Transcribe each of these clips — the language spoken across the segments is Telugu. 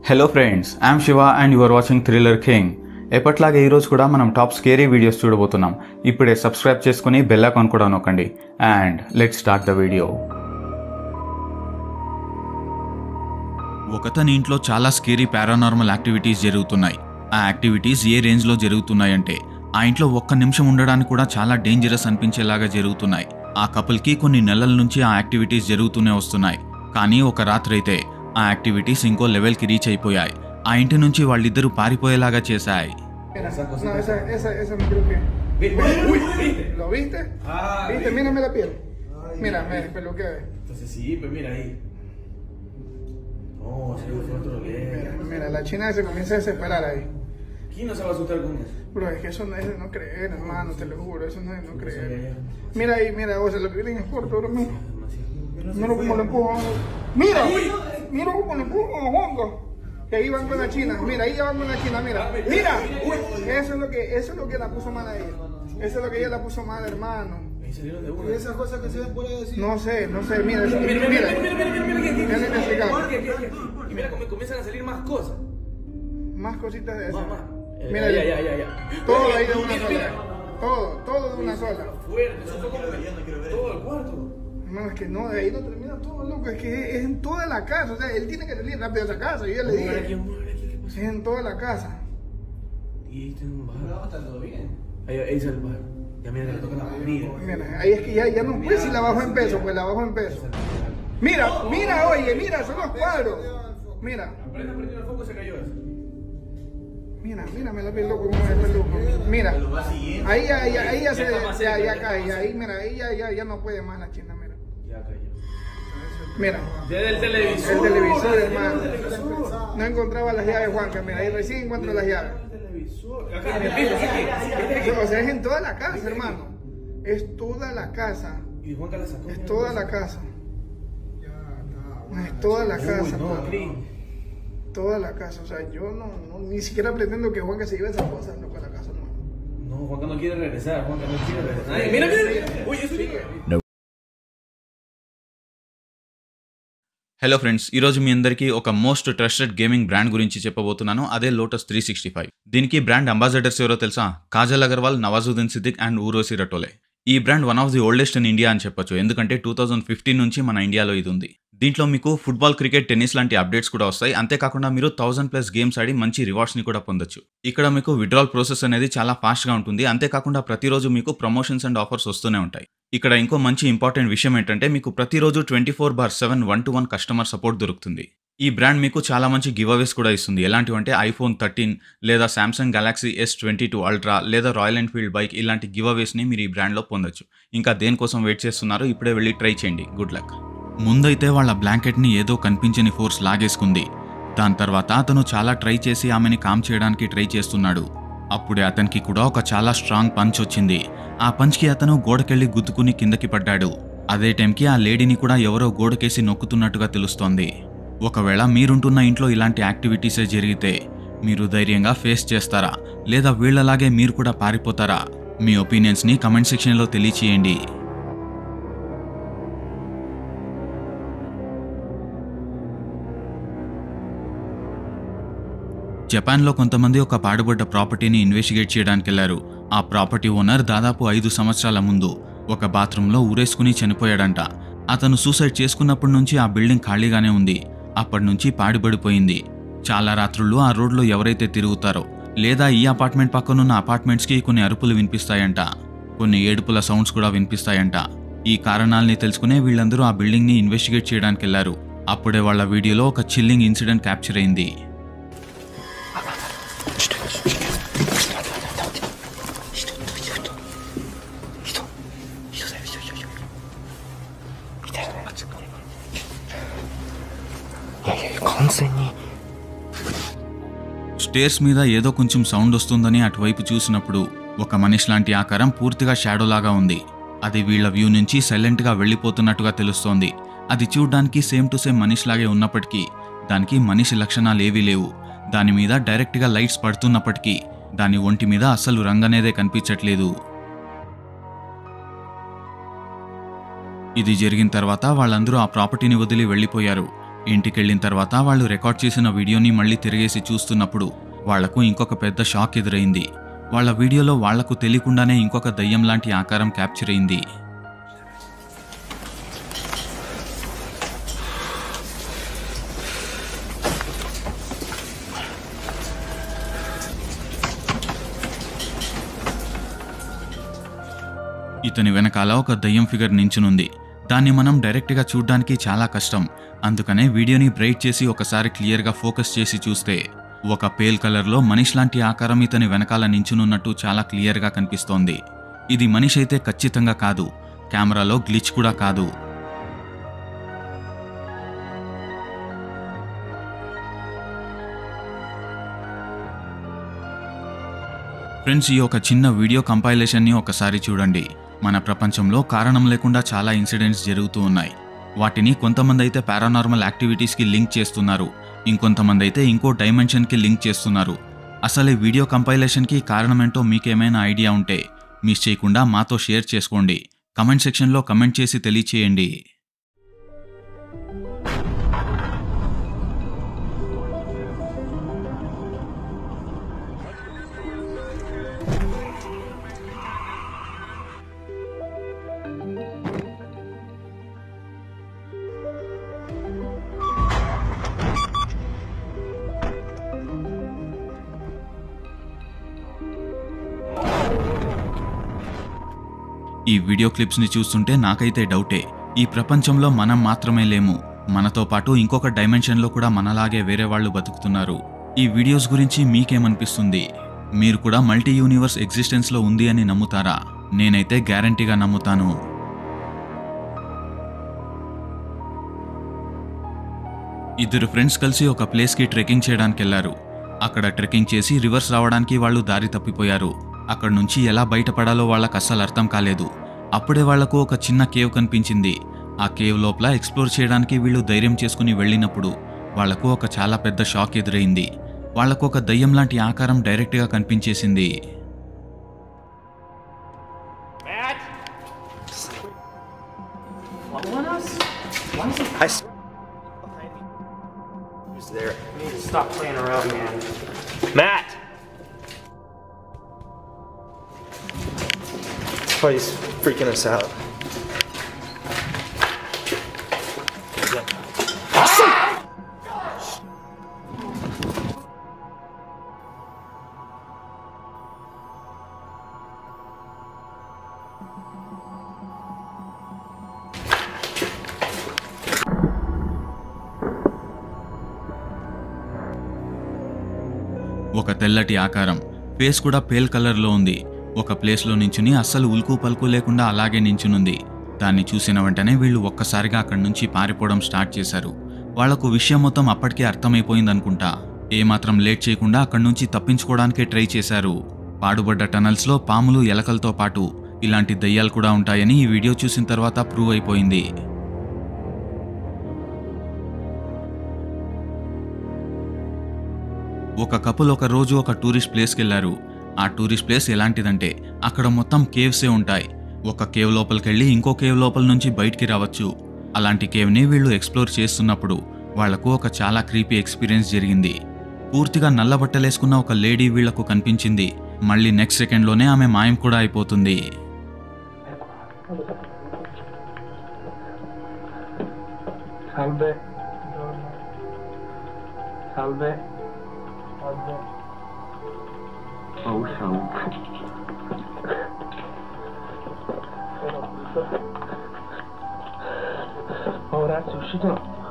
Hello friends, I'm Shiva and you are watching thriller king. ఎప్పట్లాగే ఈరోజు కూడా మనం టాప్ స్కేరీ వీడియోస్ చూడబోతున్నాం. ఇప్పుడే సబ్స్క్రైబ్ చేసుకుని బెల్ ఐకాన్ కూడా నొక్కండి and let's start the video. ఒకతని ఇంట్లో చాలా స్కేరీ పారానార్మల్ యాక్టివిటీస్ జరుగుతున్నాయి. ఆ యాక్టివిటీస్ ఏ రేంజ్లో జరుగుతున్నాయంటే ఆ ఇంట్లో ఒక్క నిమిషం ఉండడానికి కూడా చాలా డేంజరస్ అనిపించేలాగా జరుగుతున్నాయి. ఆ కపుల్కి కొన్ని నెలల నుంచి ఆ యాక్టివిటీస్ జరుగుతూనే వస్తున్నాయి. కానీ ఒక రాత్రి అయితే ఆ యాక్టివిటీస్ ఇంకో లెవెల్కి రీచ్ అయిపోయాయి. ఆ ఇంటి నుంచి వాళ్ళిద్దరూ పారిపోయేలాగా చేశాయి. Mira, la china se comienza a desesperar ahí. ¿Quién no se va a asustar con eso? Bro, es que eso no es de no creer, hermano, te lo juro, eso no es de no creer. Mira ahí, mira, o sea, lo que vienen es corto, bro, mira. Mira cómo lo empujan. Mira, mira cómo lo empujan a Hongo. Que ahí van con la china, mira, ahí ya van con la china, mira. Mira, eso es lo que la puso mal ahí. Eso es lo que ella la puso mal, hermano. Y esas cosas que se ven por ahí así. No sé, mira, eso, mira. Y mira cómo comienzan a salir más cosas. Más cositas de esas. Más. Mira, Ya. todo ahí de una sola. Todo de una sola. Fuerte, eso fue como todo el cuarto. Hermano, es que no, de ahí no termina todo, loco. Es que es en toda la casa. O sea, él tiene que salir rápido a esa casa. Yo ya le dije. Es en toda la casa. Y ahí está un bar. No, está todo bien. Ahí está el bar. Ya mira que le toca la barriga. Mira, ahí es que ya no puede si la bajo en peso, pues la bajo en peso. Mira, oye, mira, son los cuadros. Mira. Aprendió el foco, se cayó eso. Mira, me la piel loco, como es el loco. Mira, ahí ya cae, ahí, mira, ahí ya no puede más la china, mira. Ya cayó. Mira. Desde el televisor. El televisor, hermano. No encontraba las llaves, Juanca, mira, ahí recién encuentro las llaves. Acá en el piso, aquí. O sea, es en toda la casa, hermano. Es toda la casa. Y Juanca la sacó. Es toda la casa. Es toda la casa, no, papá. Toda la casa, o sea, yo no ni siquiera pretendo que Juanca se lleve esas cosas, no, para la casa, no. No, Juanca no quiere regresar, Juanca no quiere regresar. Mira. Uy, eso sigue. Hello friends, ఈరోజు మీ అందరికీ ఒక మోస్ట్ ట్రస్టెడ్ గేమింగ్ బ్రాండ్ గురించి చెప్పబోతున్నాను. అదే లోటస్ 365. దీనికి బ్రాండ్ అంబాసిడర్స్ ఎవరో తెలుసా? కాజల్ అగర్వాల్, నవాజుద్దీన్ సిద్దిక్ అండ్ ఊర్వశి రటోలే. ఈ brand one of the oldest in India అని చెప్పొచ్చు. ఎందుకంటే 2015 నుంచి మన ఇండియాలో ఇది ఉంది. దీంట్లో మీకు ఫుట్బాల్, క్రికెట్, టెన్నిస్ లాంటి అప్డేట్స్ కూడా వస్తాయి. అంతేకాకుండా మీరు 1000+ గేమ్స్ ఆడి మంచి రివార్డ్స్ని కూడా పొందొచ్చు. ఇక్కడ మీకు విత్డ్రాల్ ప్రాసెస్ అనేది చాలా ఫాస్ట్గా ఉంటుంది. అంతేకాకుండా ప్రతిరోజు మీకు ప్రమోషన్స్ అండ్ ఆఫర్స్ వస్తూనే ఉంటాయి. ఇక్కడ ఇంకో మంచి ఇంపార్టెంట్ విషయం ఏంటంటే మీకు ప్రతిరోజు 24/7 1-to-1 కస్టమర్ సపోర్ట్ దొరుకుతుంది. ఈ బ్రాండ్ మీకు చాలా మంచి గివ్ అవేస్ కూడా ఇస్తుంది. ఎలాంటివంటే iPhone 13 లేదా Samsung Galaxy S22 Ultra లేదా రాయల్ ఎన్ఫీల్డ్ బైక్, ఇలాంటి గివ్ అవేస్ని మీరు ఈ బ్రాండ్లో పొందొచ్చు. ఇంకా దేనికోసం వెయిట్ చేస్తున్నారు? ఇప్పుడే వెళ్ళి ట్రై చేయండి. Good luck. ముందైతే వాళ్ళ బ్లాంకెట్ని ఏదో కనిపించని ఫోర్స్ లాగేసుకుంది. దాని తర్వాత అతను చాలా ట్రై చేసి ఆమెని కామ్ చేయడానికి ట్రై చేస్తున్నాడు. అప్పుడే అతనికి కూడా ఒక చాలా స్ట్రాంగ్ పంచ్ వచ్చింది. ఆ పంచ్కి అతను గోడకెళ్ళి గుద్దుకుని కిందకి పడ్డాడు. అదే టైంకి ఆ లేడీని కూడా ఎవరో గోడకేసి నొక్కుతున్నట్టుగా తెలుస్తోంది. ఒకవేళ మీరుంటున్న ఇంట్లో ఇలాంటి యాక్టివిటీసే జరిగితే మీరు ధైర్యంగా ఫేస్ చేస్తారా, లేదా వీళ్ళలాగే మీరు కూడా పారిపోతారా? మీ ఒపీనియన్స్ని కమెంట్ సెక్షన్లో తెలియచేయండి. జపాన్లో కొంతమంది ఒక పాడుబడ్డ ప్రాపర్టీని ఇన్వెస్టిగేట్ చేయడానికి వెళ్లారు. ఆ ప్రాపర్టీ ఓనర్ దాదాపు 5 సంవత్సరాల ముందు ఒక బాత్రూంలో ఊరేసుకుని చనిపోయాడంట. అతను సూసైడ్ చేసుకున్నప్పటి నుంచి ఆ బిల్డింగ్ ఖాళీగానే ఉంది. అప్పటి నుంచి పాడుబడిపోయింది. చాలా రాత్రుళ్ళు ఆ రోడ్లో ఎవరైతే తిరుగుతారో లేదా ఈ అపార్ట్మెంట్ పక్కనున్న అపార్ట్మెంట్స్కి కొన్ని అరుపులు వినిపిస్తాయంట. కొన్ని ఏడుపుల సౌండ్స్ కూడా వినిపిస్తాయంట. ఈ కారణాలని తెలుసుకునే వీళ్ళందరూ ఆ బిల్డింగ్ని ఇన్వెస్టిగేట్ చేయడానికి వెళ్లారు. అప్పుడే వాళ్ళ వీడియోలో ఒక చిల్లింగ్ ఇన్సిడెంట్ క్యాప్చర్ అయింది. స్టేర్స్ మీద ఏదో కొంచెం సౌండ్ వస్తుందని అటువైపు చూసినప్పుడు ఒక మనిషి లాంటి ఆకారం పూర్తిగా షాడోలాగా ఉంది. అది వీళ్ల వ్యూ నుంచి సైలెంట్గా వెళ్ళిపోతున్నట్టుగా తెలుస్తోంది. అది చూడ్డానికి సేమ్ టు సేమ్ మనిషిలాగే ఉన్నప్పటికీ దానికి మనిషి లక్షణాలు ఏవీ లేవు. దాని మీద డైరెక్ట్గా లైట్స్ పడుతున్నప్పటికీ దాని ఒంటి మీద అస్సలు రంగనేదే కనిపించట్లేదు. ఇది జరిగిన తర్వాత వాళ్ళందరూ ఆ ప్రాపర్టీని వదిలి వెళ్ళిపోయారు. ఇంటికెళ్ళిన తర్వాత వాళ్ళు రికార్డ్ చేసిన వీడియోని మళ్ళీ తిరిగేసి చూస్తున్నప్పుడు వాళ్లకు ఇంకొక పెద్ద షాక్ ఎదురైంది. వాళ్ళ వీడియోలో వాళ్లకు తెలియకుండానే ఇంకొక దయ్యం లాంటి ఆకారం క్యాప్చర్ అయింది. ఇతని వెనకాల ఒక దయ్యం ఫిగర్ నించునుంది. దాన్ని మనం డైరెక్ట్గా చూడ్డానికి చాలా కష్టం. అందుకనే వీడియోని బ్రైట్ చేసి ఒకసారి క్లియర్గా ఫోకస్ చేసి చూస్తే ఒక పేల్ కలర్లో మనిషి లాంటి ఆకారం ఇతని వెనకాల నించునున్నట్టు చాలా క్లియర్గా కనిపిస్తోంది. ఇది మనిషి అయితే ఖచ్చితంగా కాదు, కెమెరాలో గ్లిచ్ కూడా కాదు. ఫ్రెండ్స్, ఈ ఒక చిన్న వీడియో కంపైలేషన్ని ఒకసారి చూడండి. మన ప్రపంచంలో కారణం లేకుండా చాలా ఇన్సిడెంట్స్ జరుగుతూ ఉన్నాయి. వాటిని కొంతమంది అయితే పారానార్మల్ యాక్టివిటీస్కి లింక్ చేస్తున్నారు, ఇంకొంతమంది అయితే ఇంకో డైమెన్షన్కి లింక్ చేస్తున్నారు. అసలు ఈ వీడియో కంపైలేషన్కి కారణమేంటో మీకేమైనా ఐడియా ఉంటే మిస్ చేయకుండా మాతో షేర్ చేసుకోండి. కమెంట్ సెక్షన్లో కమెంట్ చేసి తెలియచేయండి. ఈ వీడియో క్లిప్స్ని చూస్తుంటే నాకైతే డౌటే. ఈ ప్రపంచంలో మనం మాత్రమే లేము, మనతో పాటు ఇంకొక డైమెన్షన్లో కూడా మనలాగే వేరే వాళ్ళు బతుకుతున్నారు. ఈ వీడియోస్ గురించి మీకేమనిపిస్తుంది? మీరు కూడా మల్టీ యూనివర్స్ ఎగ్జిస్టెన్స్లో ఉంది అని నమ్ముతారా? నేనైతే గ్యారంటీగా నమ్ముతాను. ఇద్దరు ఫ్రెండ్స్ కలిసి ఒక ప్లేస్కి ట్రెక్కింగ్ చేయడానికి వెళ్లారు. అక్కడ ట్రెక్కింగ్ చేసి రివర్స్ రావడానికి వాళ్ళు దారి తప్పిపోయారు. అక్కడి నుంచి ఎలా బయటపడాలో వాళ్ళకు అస్సలు అర్థం కాలేదు. అప్పుడే వాళ్లకు ఒక చిన్న కేవ్ కనిపించింది. ఆ కేవ్ లోపల ఎక్స్ప్లోర్ చేయడానికి వీళ్ళు ధైర్యం చేసుకుని వెళ్ళినప్పుడు వాళ్లకు ఒక చాలా పెద్ద షాక్ ఎదురైంది. వాళ్లకు ఒక దయ్యం లాంటి ఆకారం డైరెక్ట్గా కనిపించేసింది. There. You need to stop playing around, man. Matt! Oh, he's freaking us out. ఒక తెల్లటి ఆకారం, ఫేస్ కూడా పేల్ కలర్లో ఉంది. ఒక ప్లేస్లో నించుని అస్సలు ఉల్కు పలుకు లేకుండా అలాగే నించునుంది. దాన్ని చూసిన వెంటనే వీళ్ళు ఒక్కసారిగా అక్కడి నుంచి పారిపోవడం స్టార్ట్ చేశారు. వాళ్లకు విషయం మొత్తం అప్పటికే అర్థమైపోయిందనుకుంటా. ఏమాత్రం లేట్ చేయకుండా అక్కడి నుంచి తప్పించుకోవడానికే ట్రై చేశారు. పాడుబడ్డ టనల్స్లో పాములు, ఎలకలతో పాటు ఇలాంటి దయ్యాలు కూడా ఉంటాయని ఈ వీడియో చూసిన తర్వాత ప్రూవ్ అయిపోయింది. ఒక కపుల్ ఒక రోజు ఒక టూరిస్ట్ ప్లేస్కి వెళ్లారు. ఆ టూరిస్ట్ ప్లేస్ ఎలాంటిదంటే అక్కడ మొత్తం కేవ్సే ఉంటాయి. ఒక కేవ్ లోపలికెళ్ళి ఇంకో కేవ్ లోపల నుంచి బయటికి రావచ్చు. అలాంటి కేవ్ని వీళ్ళు ఎక్స్ప్లోర్ చేస్తున్నప్పుడు వాళ్లకు ఒక చాలా క్రీపీ ఎక్స్పీరియన్స్ జరిగింది. పూర్తిగా నల్ల బట్టలేసుకున్న ఒక లేడీ వీళ్లకు కనిపించింది. మళ్ళీ నెక్స్ట్ సెకండ్లోనే ఆమె మాయం కూడా అయిపోతుంది. Oh, that's uscito.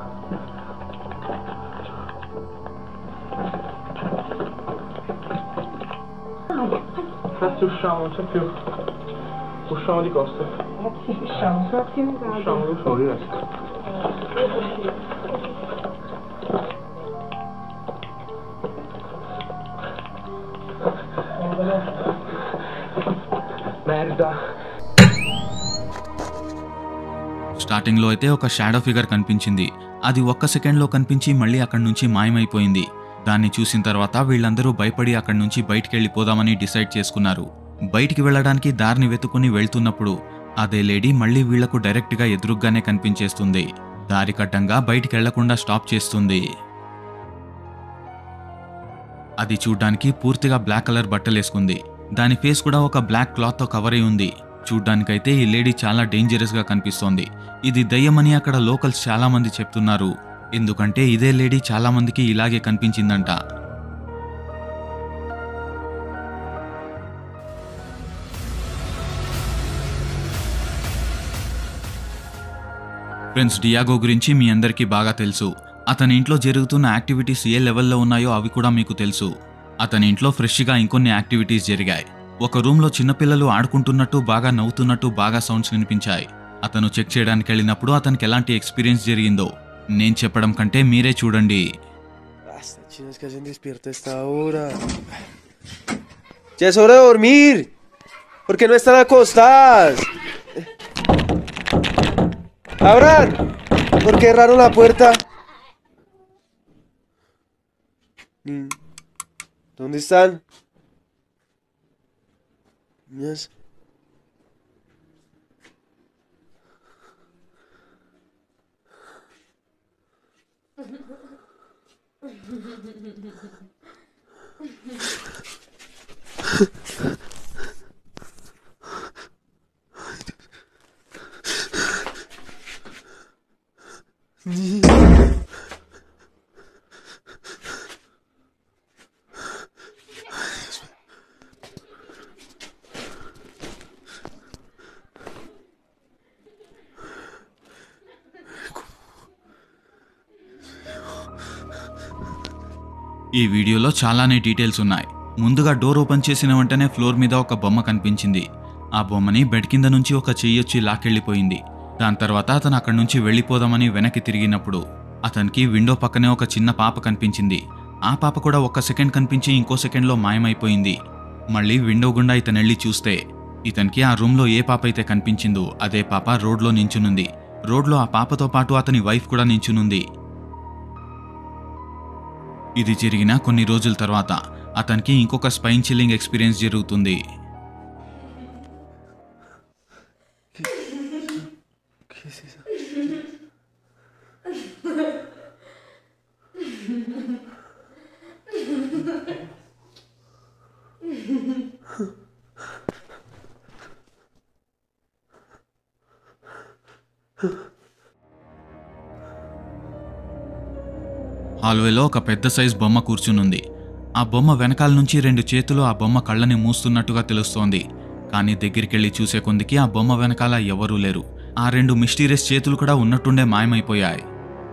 Ragazzi, usciamo, non c'è più. Usciamo di costa. Usciamo, usciamo di destra. Merda. స్టార్టింగ్లో అయితే ఒక షాడో ఫిగర్ కనిపించింది. అది ఒక్క సెకండ్లో కనిపించి మళ్ళీ అక్కడి నుంచి మాయమైపోయింది. దాన్ని చూసిన తర్వాత వీళ్ళందరూ భయపడి అక్కడి నుంచి బయటికి వెళ్ళిపోదామని డిసైడ్ చేసుకున్నారు. బయటికి వెళ్ళడానికి దారిని వెతుకుని వెళ్తున్నప్పుడు అదే లేడీ మళ్ళీ వీళ్లకు డైరెక్ట్గా ఎదురుగ్గానే కనిపించేస్తుంది. దారి కట్టంగా బయటికెళ్లకుండా స్టాప్ చేస్తుంది. అది చూడ్డానికి పూర్తిగా బ్లాక్ కలర్ బట్టలేసుకుంది. దాని ఫేస్ కూడా ఒక బ్లాక్ క్లాత్తో కవర్ అయి ఉంది. చూడ్డానికైతే ఈ లేడీ చాలా డేంజరస్గా కనిపిస్తోంది. ఇది దయ్యమని అక్కడ లోకల్స్ చాలా మంది చెప్తున్నారు. ఎందుకంటే ఇదే లేడీ చాలా మందికి ఇలాగే కనిపించిందంట. ఫ్రెండ్స్, డియాగో గురించి మీ అందరికీ బాగా తెలుసు. అతని ఇంట్లో జరుగుతున్న యాక్టివిటీస్ ఏ లెవెల్లో ఉన్నాయో అవి కూడా మీకు తెలుసు. అతని ఇంట్లో ఫ్రెష్గా ఇంకొన్ని యాక్టివిటీస్ జరిగాయి. ఒక రూమ్లో చిన్నపిల్లలు ఆడుకుంటున్నట్టు, బాగా నవ్వుతున్నట్టు బాగా సౌండ్స్ వినిపించాయి. అతను చెక్ చేయడానికి వెళ్ళినప్పుడు అతనికి ఎలాంటి ఎక్స్పీరియన్స్ జరిగిందో నేను చెప్పడం కంటే మీరే చూడండి. Basta, chinos, que hacen despierto a esta hora. Ya es hora de dormir. ¿Por qué no están acostadas? ¡Abran! ¿Por qué cerraron la puerta? ¿Dónde están? Niñas. ఈ వీడియోలో చాలానే డీటెయిల్స్ ఉన్నాయి. ముందుగా డోర్ ఓపెన్ చేసిన వెంటనే ఫ్లోర్ మీద ఒక బొమ్మ కనిపించింది. ఆ బొమ్మని బెడ్ కింద నుంచి ఒక చెయ్యొచ్చి లాక్కెళ్ళిపోయింది. దాని తర్వాత అతను అక్కడి నుంచి వెళ్ళిపోదామని వెనక్కి తిరిగినప్పుడు అతనికి విండో పక్కనే ఒక చిన్న పాప కనిపించింది. ఆ పాప కూడా ఒక్క సెకండ్ కనిపించి ఇంకో సెకండ్లో మాయమైపోయింది. మళ్ళీ విండో గుండా ఇతనెళ్ళి చూస్తే ఇతనికి ఆ రూమ్లో ఏ పాప అయితే కనిపించిందో అదే పాప రోడ్లో నించునుంది. రోడ్లో ఆ పాపతో పాటు అతని వైఫ్ కూడా నించునుంది. ఇది జరిగిన కొన్ని రోజుల తర్వాత అతనికి ఇంకొక స్పైన్ చిల్లింగ్ ఎక్స్పీరియన్స్ జరుగుతుంది. హాల్వేలో ఒక పెద్ద సైజ్ బొమ్మ కూర్చునుంది. ఆ బొమ్మ వెనకాల నుంచి 2 చేతులు ఆ బొమ్మ కళ్ళని మూస్తున్నట్టుగా తెలుస్తోంది. కానీ దగ్గరికెళ్ళి చూసే కొందికి ఆ బొమ్మ వెనకాల ఎవరూ లేరు. ఆ 2 మిస్టీరియస్ చేతులు కూడా ఉన్నట్టుండే మాయమైపోయాయి.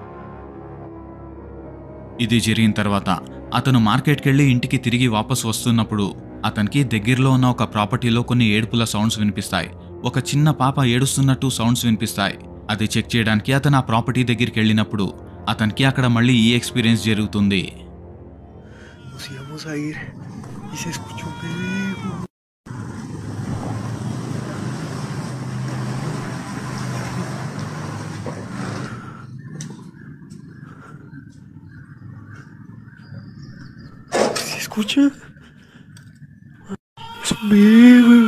ఇది జరిగిన తర్వాత అతను మార్కెట్కెళ్ళి ఇంటికి తిరిగి వాపసు వస్తున్నప్పుడు అతనికి దగ్గరలో ఉన్న ఒక ప్రాపర్టీలో కొన్ని ఏడుపుల సౌండ్స్ వినిపిస్తాయి. ఒక చిన్న పాప ఏడుస్తున్నట్టు సౌండ్స్ వినిపిస్తాయి. అది చెక్ చేయడానికి అతను ఆ ప్రాపర్టీ దగ్గరికి వెళ్ళినప్పుడు అతనికి అక్కడ మళ్ళీ ఈ ఎక్స్పీరియన్స్ జరుగుతుంది. Nos íbamos a ir y se escuchó un bebé. ¿Se escucha? Es un bebé.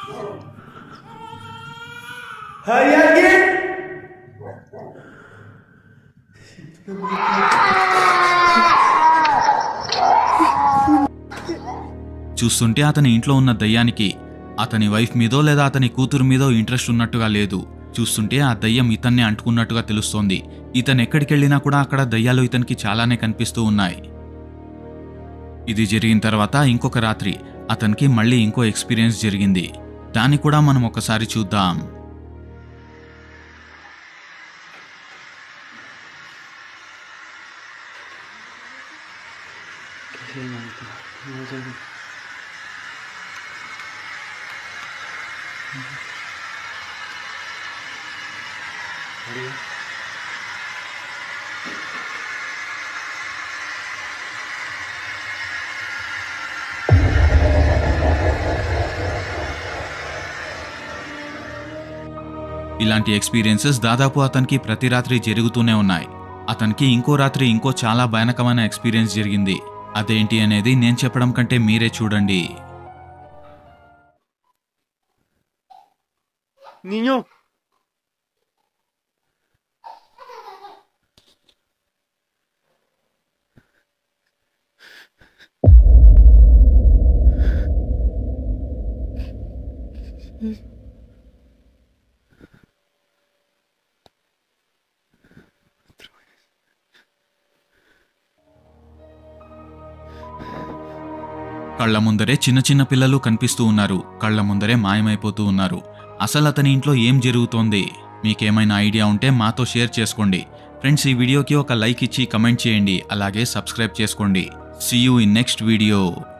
¿Hay alguien? చూస్తుంటే అతని ఇంట్లో ఉన్న దయ్యానికి అతని వైఫ్ మీదో లేదా అతని కూతురు మీదో ఇంట్రెస్ట్ ఉన్నట్టుగా లేదు. చూస్తుంటే ఆ దయ్యం ఇతన్ని అంటుకున్నట్టుగా తెలుస్తోంది. ఇతను ఎక్కడికెళ్ళినా కూడా అక్కడ దయ్యాలు ఇతనికి చాలానే కనిపిస్తూ ఉన్నాయి. ఇది జరిగిన తర్వాత ఇంకొక రాత్రి అతనికి మళ్ళీ ఇంకో ఎక్స్పీరియన్స్ జరిగింది. దాన్ని కూడా మనం ఒకసారి చూద్దాం. ఇలాంటి ఎక్స్పీరియన్సెస్ దాదాపు అతనికి ప్రతి రాత్రి జరుగుతూనే ఉన్నాయి. అతనికి ఇంకో రాత్రి ఇంకో చాలా భయానకమైన ఎక్స్పీరియన్స్ జరిగింది. అదేంటి అనేది నేను చెప్పడం కంటే మీరే చూడండి. Niño. కళ్ళ ముందరే చిన్న చిన్న పిల్లలు కనిపిస్తూ ఉన్నారు, కళ్ళ ముందరే మాయమైపోతూ ఉన్నారు. అసలు అతని ఇంట్లో ఏం జరుగుతోంది? మీకేమైనా ఐడియా ఉంటే మాతో షేర్ చేసుకోండి. ఫ్రెండ్స్, ఈ వీడియోకి ఒక లైక్ ఇచ్చి కమెంట్ చేయండి, అలాగే సబ్స్క్రైబ్ చేసుకోండి. See you in next video.